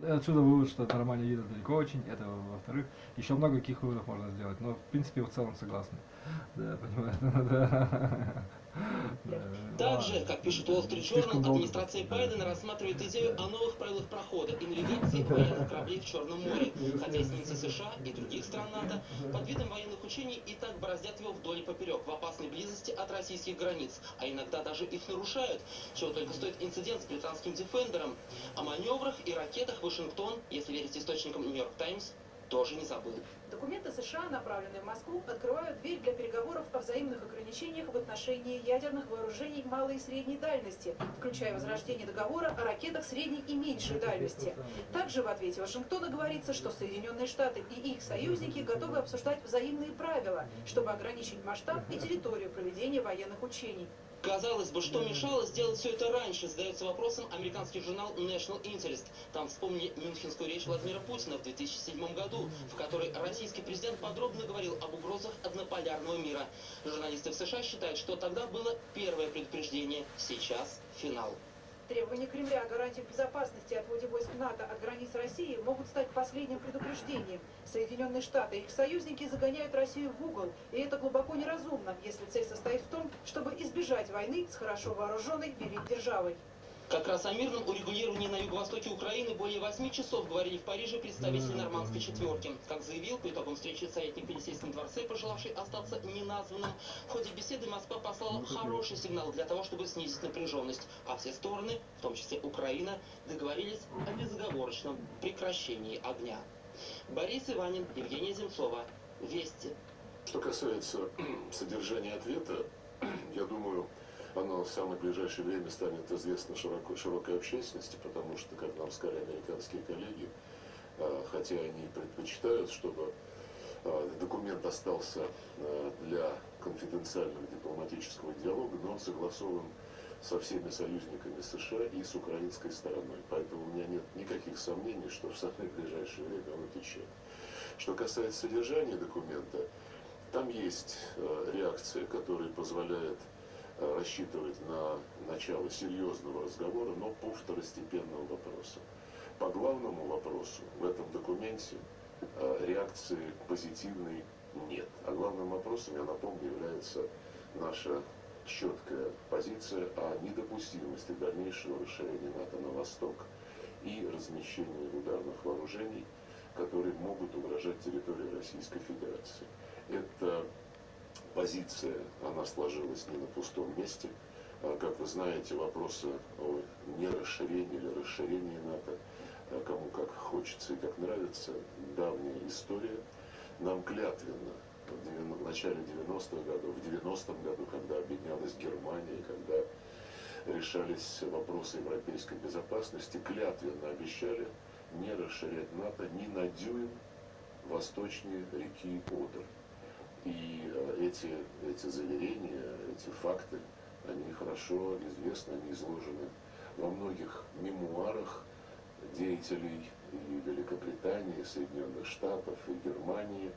Отсюда вывод, что нормальный вид далеко очень, это во-вторых. Еще много каких выводов можно сделать, но в принципе в целом согласны. Да, понимаю. Также, как пишет Wall Street Journal, Слишком долго просто. администрация Байдена рассматривает идею о новых правилах прохода и навигации военных кораблей в Черном море, хотя эсминцы США и других стран НАТО под видом военных учений и так бороздят его вдоль и поперек в опасной близости от российских границ, а иногда даже их нарушают, чего только стоит инцидент с британским Defender'ом. О маневрах и ракетах Вашингтон, если верить источникам New York Times, тоже не забыл. Документы США, направленные в Москву, открывают дверь для переговоров о взаимных ограничениях в отношении ядерных вооружений малой и средней дальности, включая возрождение договора о ракетах средней и меньшей дальности. Также в ответе Вашингтона говорится, что Соединенные Штаты и их союзники готовы обсуждать взаимные правила, чтобы ограничить масштаб и территорию проведения военных учений. Казалось бы, что мешало сделать все это раньше, задается вопросом американский журнал National Interest. Там вспомнили мюнхенскую речь Владимира Путина в 2007 году, в которой российский президент подробно говорил об угрозах однополярного мира. Журналисты в США считают, что тогда было первое предупреждение, сейчас финал. Требования Кремля о гарантиях безопасности и отводе войск НАТО от границ России могут стать последним предупреждением. Соединенные Штаты и их союзники загоняют Россию в угол, и это глубоко неразумно, если цель состоит в том, чтобы избежать войны с хорошо вооруженной великой державой. Как раз о мирном урегулировании на юго-востоке Украины более 8 часов говорили в Париже представители нормандской четверки. Как заявил по итогам встречи советник в Елисейском дворце, пожелавший остаться неназванным, в ходе беседы Москва послала хороший сигнал для того, чтобы снизить напряженность. А все стороны, в том числе Украина, договорились о безоговорочном прекращении огня. Борис Иванин, Евгения Земцова. Вести. Что касается содержания ответа, я думаю, оно в самое ближайшее время станет известно широкой общественности, потому что, как нам сказали американские коллеги, хотя они предпочитают, чтобы документ остался для конфиденциального дипломатического диалога, но он согласован со всеми союзниками США и с украинской стороной. Поэтому у меня нет никаких сомнений, что в самое ближайшее время он утечет. Что касается содержания документа, там есть реакция, которая позволяет рассчитывать на начало серьезного разговора, но по второстепенным вопросам. По главному вопросу в этом документе реакции позитивной нет. А главным вопросом, я напомню, является наша четкая позиция о недопустимости дальнейшего расширения НАТО на восток и размещения ударных вооружений, которые могут угрожать территории Российской Федерации. Эта позиция, она сложилась не на пустом месте. Как вы знаете, вопросы о нерасширении или расширении НАТО, кому как хочется и как нравится, давняя история. Нам клятвенно в начале 90-х годов, в 90-м году, когда объединялась Германия, когда решались вопросы европейской безопасности, клятвенно обещали не расширять НАТО ни на дюйм восточнее реки Одер. И эти заверения, эти факты, они хорошо известны, они изложены во многих мемуарах деятелей и Великобритании, и Соединенных Штатов, и Германии.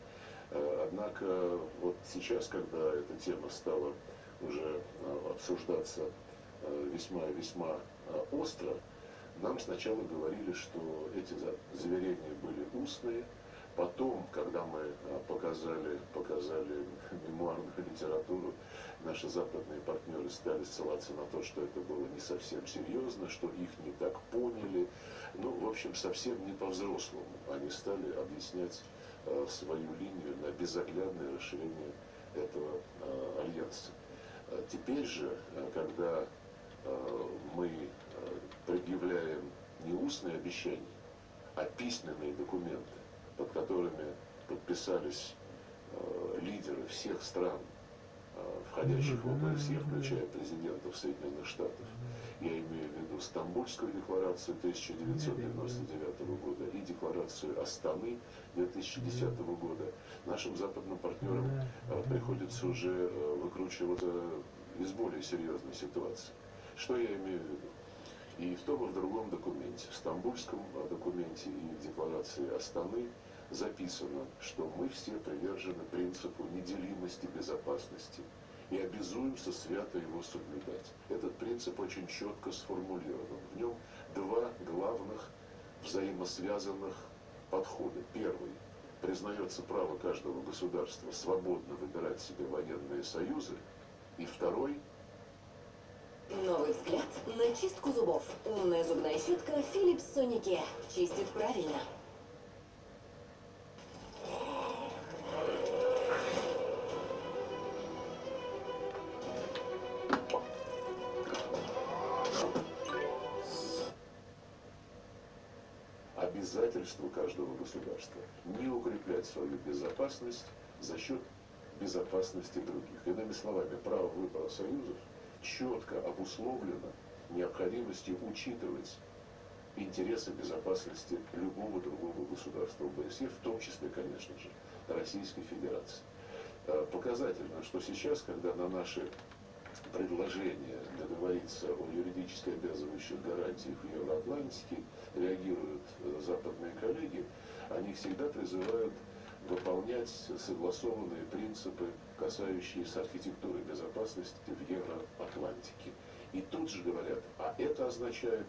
Однако вот сейчас, когда эта тема стала уже обсуждаться весьма-весьма остро, нам сначала говорили, что эти заверения были устные. Потом, когда мы показали мемуарную литературу, наши западные партнеры стали ссылаться на то, что это было не совсем серьезно, что их не так поняли. Ну, в общем, совсем не по-взрослому. Они стали объяснять свою линию на безоглядное расширение этого альянса. Теперь же, когда мы предъявляем не устные обещания, а письменные документы, под которыми подписались лидеры всех стран, входящих в ОБСЕ, включая президентов Соединенных Штатов. Я имею в виду Стамбульскую декларацию 1999 года и декларацию Астаны 2010 года. Нашим западным партнерам приходится уже выкручиваться из более серьезной ситуации. Что я имею в виду? И в том и в другом документе, в Стамбульском документе и в декларации Астаны записано, что мы все привержены принципу неделимости безопасности и обязуемся свято его соблюдать. Этот принцип очень четко сформулирован. В нем два главных взаимосвязанных подхода. Первый. Признается право каждого государства свободно выбирать себе военные союзы. И второй. Новый взгляд на чистку зубов. Умная зубная щетка Philips Sonicare. Чистит правильно. Обязательство каждого государства не укреплять свою безопасность за счет безопасности других. Иными словами, право выбора союзов четко обусловлено необходимостью учитывать интересы безопасности любого другого государства ОБСЕ, в том числе, конечно же, Российской Федерации. Показательно, что сейчас, когда на наши предложения договориться о юридически обязывающих гарантиях в Евроатлантике реагируют западные коллеги, они всегда призывают выполнять согласованные принципы, касающиеся архитектуры безопасности в Евроатлантике. И тут же говорят, а это означает,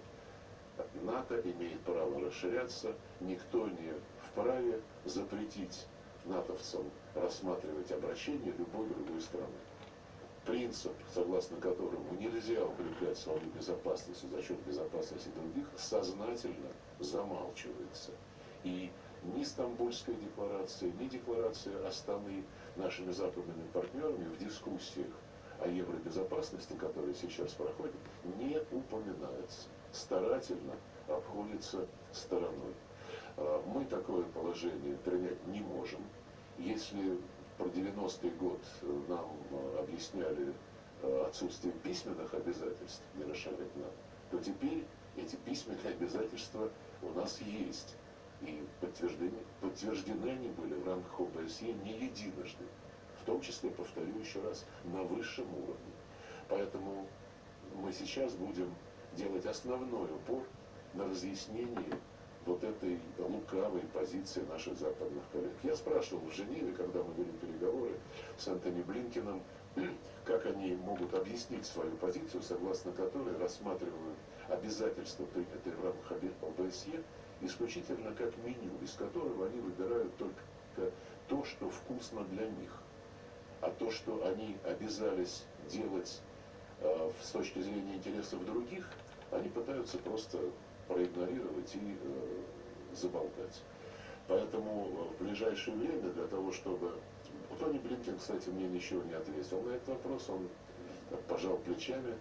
НАТО имеет право расширяться, никто не вправе запретить натовцам рассматривать обращение любой другой страны. Принцип, согласно которому нельзя укреплять свою безопасность за счет безопасности других, сознательно замалчивается. И ни Стамбульская декларация, ни декларация Астаны нашими западными партнерами в дискуссиях о евробезопасности, которые сейчас проходят, не упоминается. Старательно обходится стороной. Мы такое положение принять не можем. Если про 90-й год нам объясняли отсутствие письменных обязательств не расширять НАТО, то теперь эти письменные обязательства у нас есть. И подтверждены они были в рамках ОБСЕ не единожды. В том числе, повторю еще раз, на высшем уровне. Поэтому мы сейчас будем делать основной упор на разъяснение вот этой лукавой позиции наших западных коллег. Я спрашивал в Женеве, когда мы вели переговоры с Антони Блинкеном, как они могут объяснить свою позицию, согласно которой рассматривают обязательства, принятые в рамках ОБСЕ, исключительно как меню, из которого они выбирают только то, что вкусно для них. А то, что они обязались делать с точки зрения интересов других, они пытаются просто проигнорировать и заболтать. Поэтому в ближайшее время для того, чтобы... Тони Блинкен, кстати, мне ничего не ответил на этот вопрос, он пожал плечами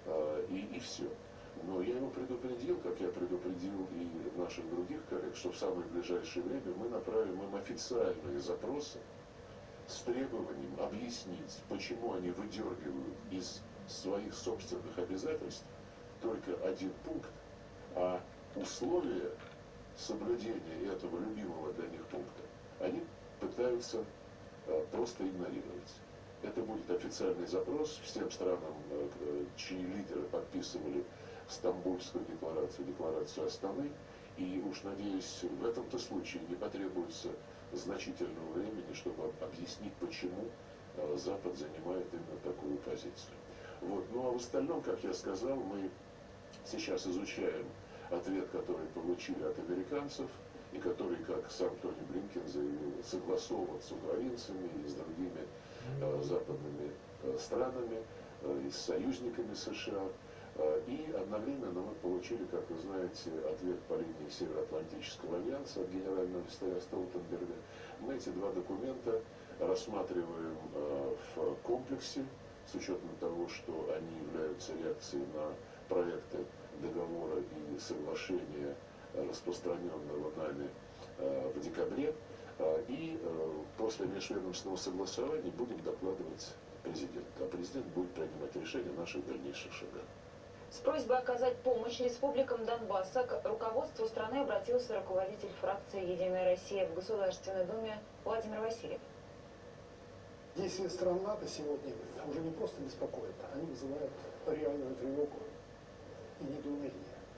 и все. Но я его предупредил, как я предупредил и наших других коллег, что в самое ближайшее время мы направим им официальные запросы с требованием объяснить, почему они выдергивают из своих собственных обязательств только один пункт, а условия соблюдения этого любимого для них пункта они пытаются просто игнорировать. Это будет официальный запрос всем странам, чьи лидеры подписывали Стамбульскую декларацию, декларацию Астаны, и уж надеюсь, в этом-то случае не потребуется значительного времени, чтобы объяснить, почему Запад занимает именно такую позицию. Вот. Ну а в остальном, как я сказал, мы сейчас изучаем ответ, который получили от американцев, и который, как сам Тони Блинкен заявил, согласован с украинцами и с другими западными странами, и с союзниками США. И одновременно мы получили, как вы знаете, ответ по линии Североатлантического альянса от генерального секретаря Столтенберга. Мы эти два документа рассматриваем в комплексе, с учетом того, что они являются реакцией на проекты договора и соглашения, распространенного нами в декабре. И после межведомственного согласования будем докладывать президенту. А президент будет принимать решение о наших дальнейших шагах. С просьбой оказать помощь республикам Донбасса к руководству страны обратился руководитель фракции «Единая Россия» в Государственной Думе Владимир Васильев. Действия стран НАТО сегодня уже не просто беспокоят, они вызывают реальную тревогу и недоумение.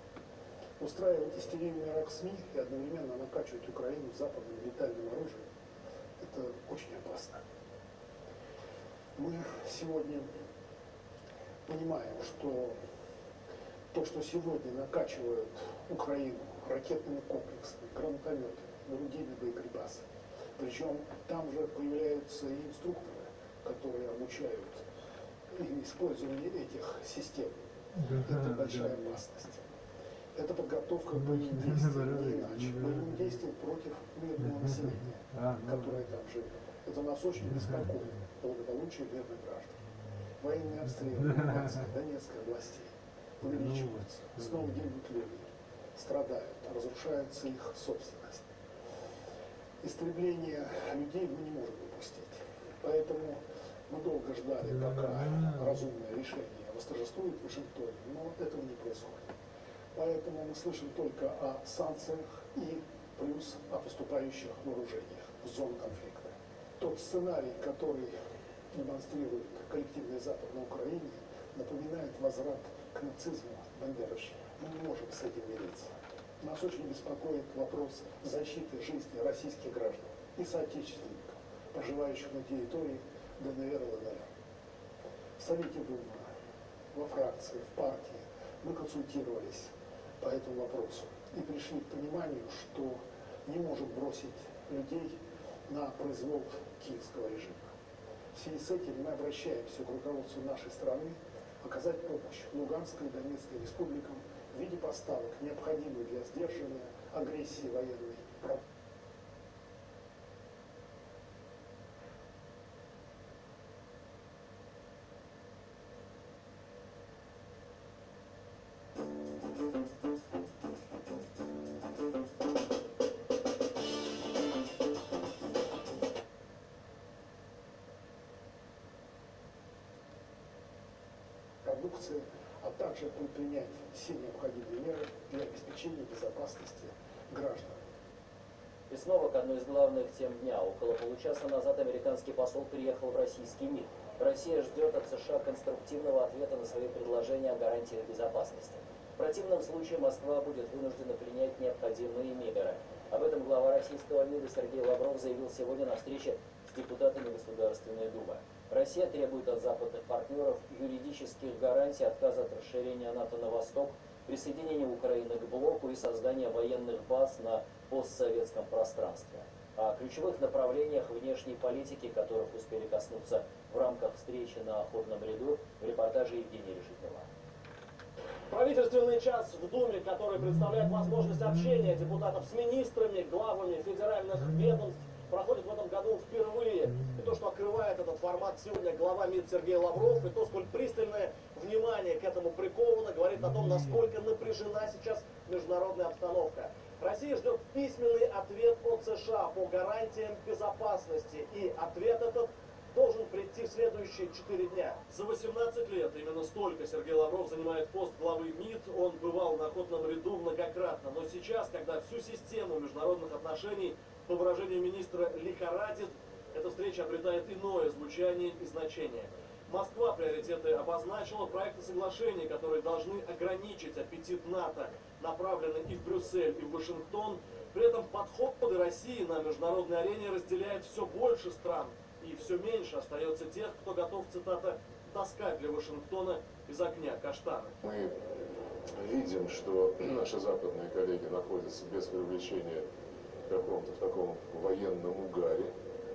Устраивать истерию мира к СМИ и одновременно накачивать Украину западным летальным оружием – это очень опасно. Мы сегодня понимаем, что то, что сегодня накачивают Украину ракетными комплексами, гранатометами, другими боеприпасами. Причем там же появляются и инструкторы, которые обучают использованию этих систем. Это большая опасность. Это подготовка к боевым действиям, не иначе. Боевым действиям против мирного населения, которое там живет. Это нас очень беспокоит, благополучие мирных граждан. Военные обстрелы Луганской, Донецкой областей увеличиваются. Снова гибнут люди, страдают, разрушается их собственность. Истребление людей мы не можем допустить. Поэтому мы долго ждали, пока разумное решение восторжествует в Вашингтоне, но этого не происходит. Поэтому мы слышим только о санкциях и плюс о поступающих вооружениях в зону конфликта. Тот сценарий, который демонстрирует коллективный Запад на Украине, напоминает возврат к нацизму бандеровщины. Мы не можем с этим мириться. Нас очень беспокоит вопрос защиты жизни российских граждан и соотечественников, проживающих на территории ДНР и ЛНР. В Совете Думы, во фракции, в партии мы консультировались по этому вопросу и пришли к пониманию, что не можем бросить людей на произвол киевского режима. В связи с этим мы обращаемся к руководству нашей страны оказать помощь Луганской и Донецкой республикам в виде поставок, необходимых для сдерживания агрессии военной. А также предпринять все необходимые меры для обеспечения безопасности граждан. И снова к одной из главных тем дня. Около получаса назад американский посол приехал в российский МИД. Россия ждет от США конструктивного ответа на свои предложения о гарантиях безопасности. В противном случае Москва будет вынуждена принять необходимые меры. Об этом глава российского МИДа Сергей Лавров заявил сегодня на встрече с депутатами Государственной Думы. Россия требует от западных партнеров юридических гарантий отказа от расширения НАТО на восток, присоединения Украины к блоку и создания военных баз на постсоветском пространстве. О ключевых направлениях внешней политики, которых успели коснуться в рамках встречи на Охотном ряду, в репортаже Евгения Решетнева. Правительственный час в Думе, который представляет возможность общения депутатов с министрами, главами федеральных ведомств, проходит в этом году впервые. И то, что открывает этот формат сегодня глава МИД Сергей Лавров, и то, сколь пристальное внимание к этому приковано, говорит о том, насколько напряжена сейчас международная обстановка. Россия ждет письменный ответ от США по гарантиям безопасности. И ответ этот должен прийти в следующие 4 дня. За 18 лет именно столько Сергей Лавров занимает пост главы МИД. Он бывал на Охотном ряду многократно. Но сейчас, когда всю систему международных отношений, по выражению министра, лихорадит, эта встреча обретает иное звучание и значение. Москва приоритеты обозначила, проекты соглашений, которые должны ограничить аппетит НАТО, направлены и в Брюссель, и в Вашингтон. При этом подходы России на международной арене разделяет все больше стран, и все меньше остается тех, кто готов, цитата, таскать для Вашингтона из огня каштаны. Мы видим, что наши западные коллеги находятся без привлечения в каком-то таком военном угаре.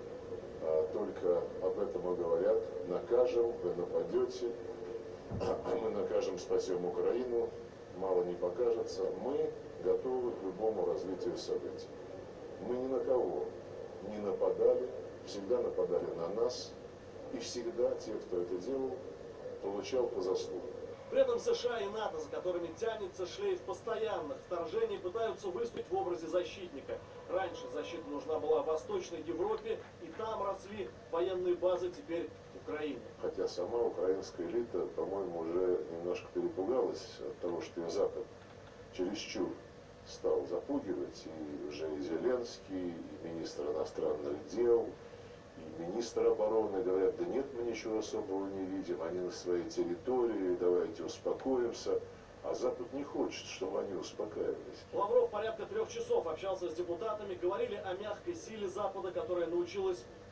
Только об этом и говорят. Накажем, вы нападете, мы накажем, спасем Украину, мало не покажется. Мы готовы к любому развитию событий. Мы ни на кого не нападали, всегда нападали на нас, и всегда те, кто это делал, получал по заслугам. При этом США и НАТО, за которыми тянется шлейф постоянных вторжений, пытаются выступить в образе защитника. Раньше защита нужна была в Восточной Европе, и там росли военные базы, теперь Украина. Хотя сама украинская элита, по-моему, уже немножко перепугалась от того, что и Запад чересчур стал запугивать, и уже и Зеленский, и министр иностранных дел, и министр обороны говорят, да нет, мы ничего особого не видим, они на своей территории, давайте успокоимся. А Запад не хочет, чтобы они успокаивались. Лавров порядка 3 часов общался с депутатами, говорили о мягкой силе Запада, которая научилась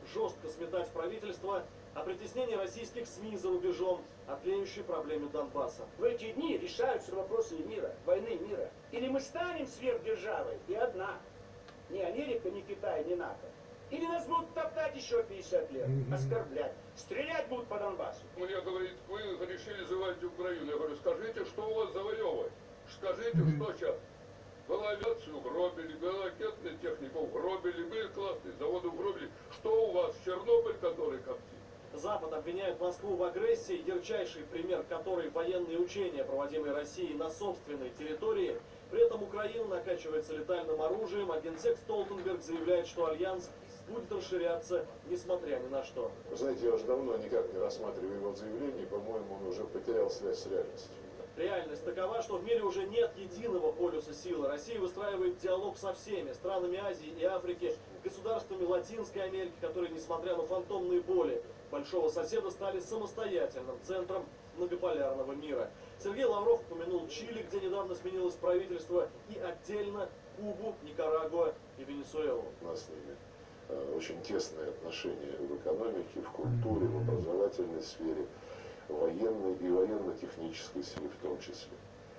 жестко сметать правительство, о притеснении российских СМИ за рубежом, о тлеющей проблеме Донбасса. В эти дни решаются вопросы мира, войны мира. Или мы станем сверхдержавой и одна. Ни Америка, ни Китай, ни НАТО. Или нас будут топтать еще 50 лет, оскорблять, стрелять будут по Донбассу. Мне говорит, вы решили завоевать Украину. Я говорю, скажите, что у вас завоевывать? Скажите, что сейчас? Вы авиацию угробили, вы ракетную технику угробили, вы классные заводы угробили. Что у вас, Чернобыль, который коптит? Запад обвиняет Москву в агрессии, ярчайший пример которой военные учения, проводимые Россией на собственной территории. При этом Украина накачивается летальным оружием, а генсек Столтенберг заявляет, что альянс будет расширяться, несмотря ни на что. Вы знаете, я уже давно никак не рассматриваю его заявление, по-моему, он уже потерял связь с реальностью. Реальность такова, что в мире уже нет единого полюса силы. Россия выстраивает диалог со всеми странами Азии и Африки, государствами Латинской Америки, которые, несмотря на фантомные боли большого соседа, стали самостоятельным центром многополярного мира. Сергей Лавров упомянул Чили, где недавно сменилось правительство, и отдельно Кубу, Никарагуа и Венесуэлу. У нас с ними очень тесные отношения в экономике, в культуре, в образовательной сфере, военной и военно-технической сфере в том числе.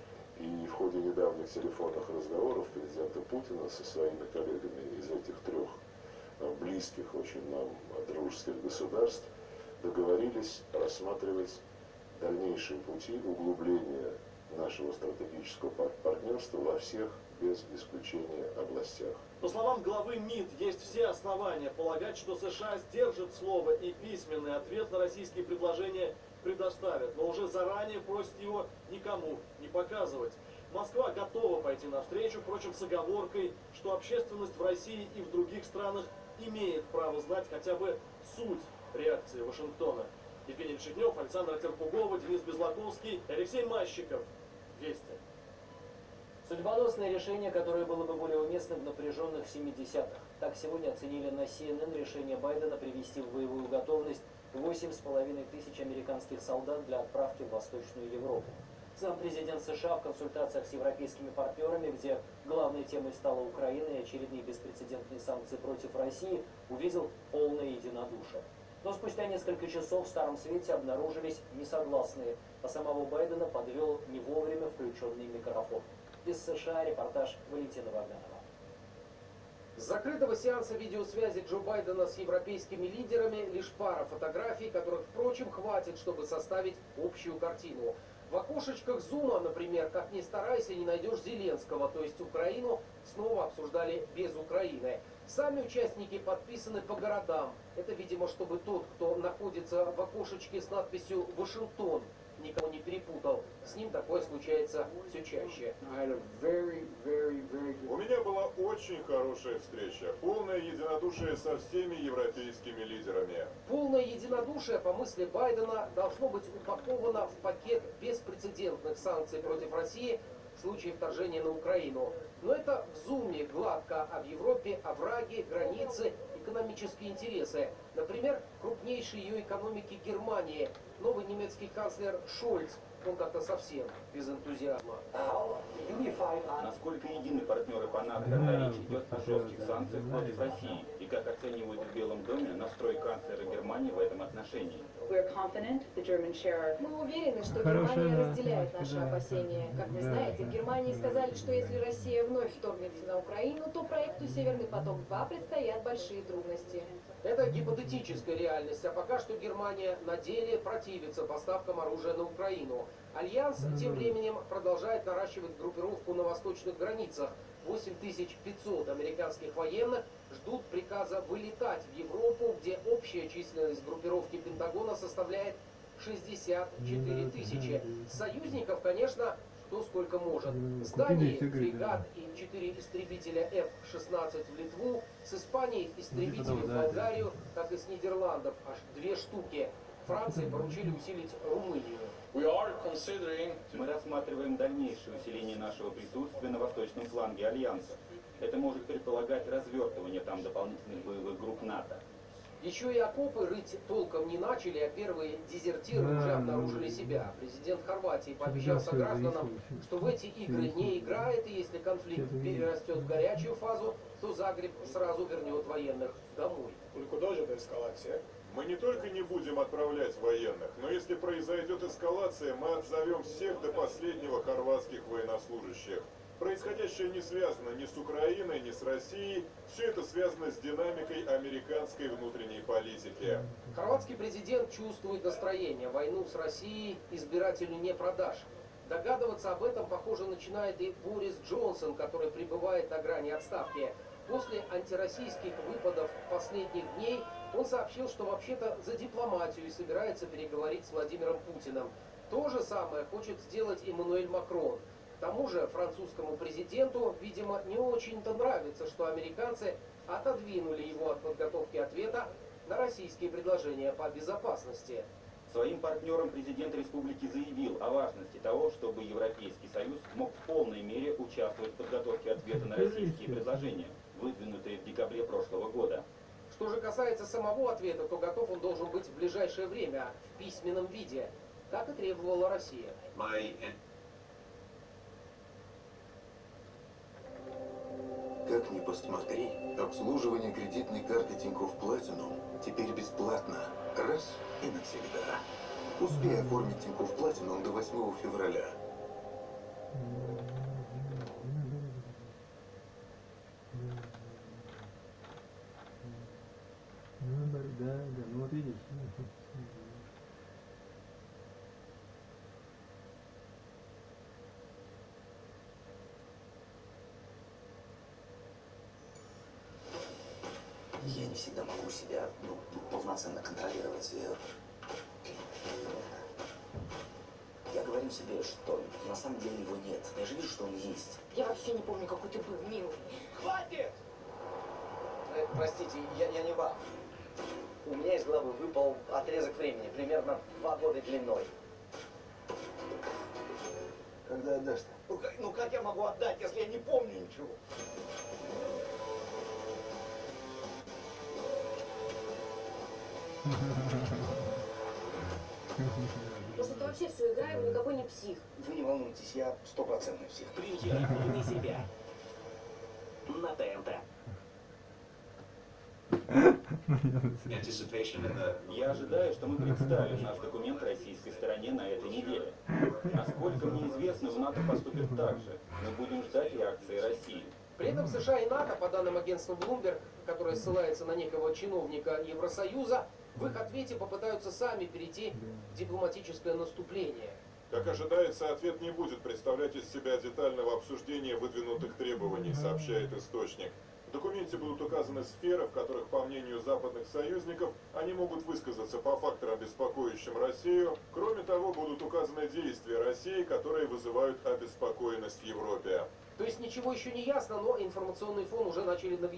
И в ходе недавних телефонных разговоров президента Путина со своими коллегами из этих трех близких очень нам дружеских государств договорились рассматривать дальнейшие пути углубления нашего стратегического партнерства во всех, без исключения, областях. По словам главы МИД, есть все основания полагать, что США сдержат слово и письменный ответ на российские предложения предоставят, но уже заранее просит его никому не показывать. Москва готова пойти навстречу, впрочем, с оговоркой, что общественность в России и в других странах имеет право знать хотя бы суть реакции Вашингтона. Евгений Решетнев, Александра Терпугова, Денис Безлаковский, Алексей Мащиков. Вести. Судьбоносное решение, которое было бы более уместным в напряженных 70-х. Так сегодня оценили на CNN решение Байдена привести в боевую готовность 8,5 тысяч американских солдат для отправки в Восточную Европу. Сам президент США в консультациях с европейскими партнерами, где главной темой стала Украина и очередные беспрецедентные санкции против России, увидел полное единодушие. Но спустя несколько часов в Старом Свете обнаружились несогласные, а самого Байдена подвел не вовремя включенный микрофон. Из США репортаж Валентина Вагданова. С закрытого сеанса видеосвязи Джо Байдена с европейскими лидерами лишь пара фотографий, которых, впрочем, хватит, чтобы составить общую картину. В окошечках Зума, например, как ни старайся, не найдешь Зеленского, то есть Украину снова обсуждали без Украины. Сами участники подписаны по городам. Это, видимо, чтобы тот, кто находится в окошечке с надписью «Вашингтон», никого не перепутал. С ним такое случается все чаще. У меня была очень хорошая встреча. Полное единодушие со всеми европейскими лидерами. Полное единодушие, по мысли Байдена, должно быть упаковано в пакет беспрецедентных санкций против России в случае вторжения на Украину. Но это в Зуме гладко, а в Европе овраги, границы, экономические интересы. Например, крупнейшей ее экономики Германии. Новый немецкий канцлер Шольц, он как-то совсем без энтузиазма. Насколько едины партнеры по НАТО, когда речь идет о жестких санкциях против России? И как оценивают в Белом доме настрой канцлера Германии в этом отношении? Мы уверены, что Германия разделяет наши опасения. Как вы знаете, в Германии сказали, что если Россия вновь вторгнется на Украину, то проекту «Северный поток-2» предстоят большие трудности. Это гипотетическая реальность, а пока что Германия на деле противится поставкам оружия на Украину. Альянс тем временем продолжает наращивать группировку на восточных границах. 8500 американских военных ждут приказа вылетать в Европу, где общая численность группировки Пентагона составляет 64 тысячи. Союзников, конечно, кто сколько может. С Данией фрегат и 4 истребителя F-16 в Литву, с Испанией истребители в Болгарию, как и с Нидерландов, аж 2 штуки. Франции поручили усилить Румынию. Мы рассматриваем дальнейшее усиление нашего присутствия на восточном фланге Альянса. Это может предполагать развертывание там дополнительных боевых групп НАТО. Еще и окопы рыть толком не начали, а первые дезертиры уже обнаружили себя. Президент Хорватии пообещал согражданам, что в эти игры не играет, и если конфликт перерастет в горячую фазу, то Загреб сразу вернет военных домой. Мы не только не будем отправлять военных, но если произойдет эскалация, мы отзовем всех до последнего хорватских военнослужащих. Происходящее не связано ни с Украиной, ни с Россией. Все это связано с динамикой американской внутренней политики. Хорватский президент чувствует настроение. Войну с Россией избирателю не продашь. Догадываться об этом, похоже, начинает и Борис Джонсон, который пребывает на грани отставки. После антироссийских выпадов последних дней он сообщил, что вообще-то за дипломатию и собирается переговорить с Владимиром Путиным. То же самое хочет сделать Эммануэль Макрон. К тому же французскому президенту, видимо, не очень-то нравится, что американцы отодвинули его от подготовки ответа на российские предложения по безопасности. Своим партнерам президент республики заявил о важности того, чтобы Европейский Союз мог в полной мере участвовать в подготовке ответа на российские предложения, выдвинутые в декабре прошлого года. Что же касается самого ответа, то готов он должен быть в ближайшее время в письменном виде. Так и требовала Россия. Как ни посмотри, обслуживание кредитной карты Тинькофф Platinum теперь бесплатно. Раз и навсегда. Успей оформить Тинькофф Platinum до 8 февраля. Да, ну вот видишь. Я не всегда могу себя полноценно контролировать. Я говорю себе, что на самом деле его нет. Я же вижу, что он есть. Я вообще не помню, какой ты был, милый. Хватит! Простите, я не вам. У меня из головы выпал отрезок времени, примерно 2 года длиной. Когда отдашь-то? Ну как я могу отдать, если я не помню ничего? Может, ты вообще всю играешь, никакой не псих. Вы не волнуйтесь, я стопроцентный псих. Приезжай, вне себя. На ТНТ. Я ожидаю, что мы представим наш документ российской стороне на этой неделе. Насколько мне известно, в НАТО поступит так же. Мы будем ждать реакции России. При этом США и НАТО, по данным агентства Bloomberg, которое ссылается на некого чиновника Евросоюза, в их ответе попытаются сами перейти в дипломатическое наступление. Как ожидается, ответ не будет представлять из себя детального обсуждения выдвинутых требований, сообщает источник. В документе будут указаны сферы, в которых, по мнению западных союзников, они могут высказаться по факторам, беспокоящим Россию. Кроме того, будут указаны действия России, которые вызывают обеспокоенность в Европе. То есть ничего еще не ясно, но информационный фон уже начали нагнетать.